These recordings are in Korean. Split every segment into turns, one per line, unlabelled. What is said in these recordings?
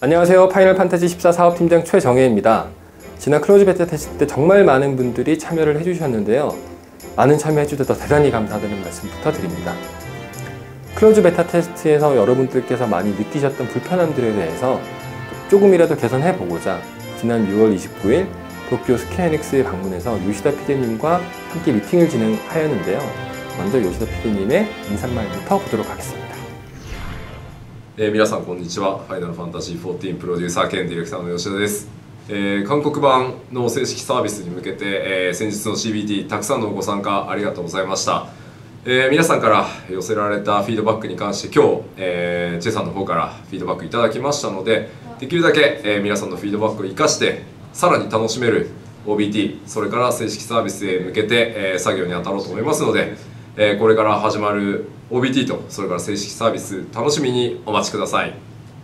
안녕하세요. 파이널 판타지 14 사업팀장 최정혜입니다. 지난 클로즈 베타 테스트 때 정말 많은 분들이 참여를 해주셨는데요. 많은 참여해 주셔서 대단히 감사드리는 말씀부터 드립니다. 클로즈 베타 테스트에서 여러분들께서 많이 느끼셨던 불편함들에 대해서 조금이라도 개선해 보고자 지난 6월 29일 도쿄 스퀘어닉스에 방문해서 요시다 PD님과 함께 미팅을 진행하였는데요. 먼저 요시다 PD님의 인사말부터 보도록 하겠습니다.
皆さんこんにちは。ファイナルファンタジー14プロデューサー兼ディレクターの吉田です。韓国版の正式サービスに向けて、先日の CBT たくさんのご参加ありがとうございました。皆さんから寄せられたフィードバックに関して今日、チェさんの方からフィードバックいただきましたので、できるだけ、皆さんのフィードバックを生かしてさらに楽しめる OBT それから正式サービスへ向けて、作業に当たろうと思いますので、これから始まる OBT とそれから正式サービス楽しみにお待ちください。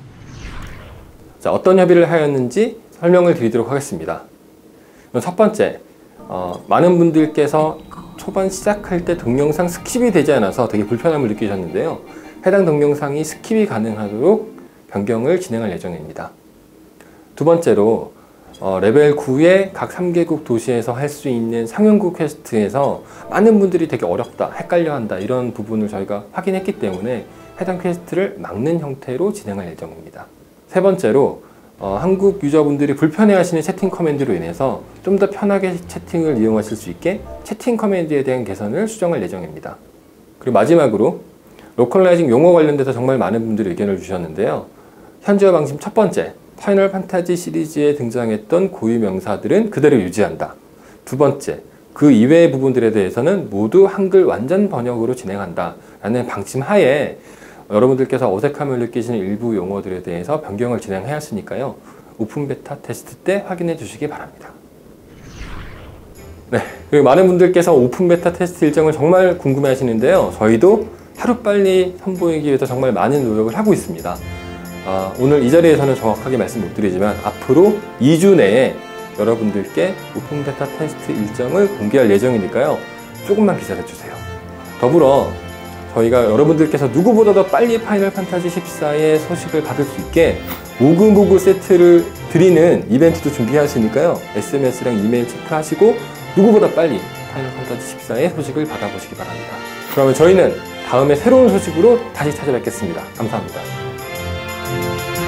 자, 어떤 협의를 하였는지 설명을 드리도록 하겠습니다. 첫 번째, 많은 분들께서 초반 시작할 때 동영상 스킵이 되지 않아서 되게 불편함을 느끼셨는데요. 해당 동영상이 스킵이 가능하도록 변경을 진행할 예정입니다. 두 번째로 레벨 9의 각 3개국 도시에서 할 수 있는 상용국 퀘스트에서 많은 분들이 되게 어렵다, 헷갈려한다 이런 부분을 저희가 확인했기 때문에 해당 퀘스트를 막는 형태로 진행할 예정입니다. 세 번째로 한국 유저분들이 불편해하시는 채팅 커맨드로 인해서 좀 더 편하게 채팅을 이용하실 수 있게 채팅 커맨드에 대한 개선을 수정할 예정입니다. 그리고 마지막으로 로컬라이징 용어 관련돼서 정말 많은 분들이 의견을 주셨는데요. 현지화 방침 첫 번째, 파이널 판타지 시리즈에 등장했던 고유 명사들은 그대로 유지한다. 두 번째, 그 이외의 부분들에 대해서는 모두 한글 완전 번역으로 진행한다 라는 방침 하에 여러분들께서 어색함을 느끼시는 일부 용어들에 대해서 변경을 진행해야 했으니까요. 오픈 베타 테스트 때 확인해 주시기 바랍니다. 네, 그리고 많은 분들께서 오픈 베타 테스트 일정을 정말 궁금해 하시는데요. 저희도 하루빨리 선보이기 위해서 정말 많은 노력을 하고 있습니다. 오늘 이 자리에서는 정확하게 말씀 못 드리지만 앞으로 2주 내에 여러분들께 오픈 베타 테스트 일정을 공개할 예정이니까요. 조금만 기다려주세요. 더불어 저희가 여러분들께서 누구보다 더 빨리 파이널 판타지 14의 소식을 받을 수 있게 모금고구 세트를 드리는 이벤트도 준비하시니까요. SMS랑 이메일 체크하시고 누구보다 빨리 파이널 판타지 14의 소식을 받아보시기 바랍니다. 그러면 저희는 다음에 새로운 소식으로 다시 찾아뵙겠습니다. 감사합니다.